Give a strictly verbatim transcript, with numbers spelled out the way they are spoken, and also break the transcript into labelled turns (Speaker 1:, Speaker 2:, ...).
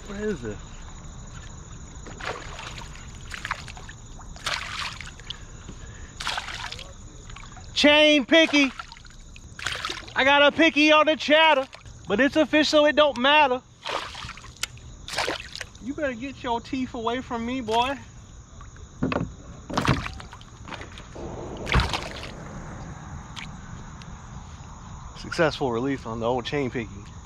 Speaker 1: What is this? Chain picky. I got a picky on the chatter, but it's a fish, so it don't matter. You better get your teeth away from me, boy. Successful release on the old chain picky.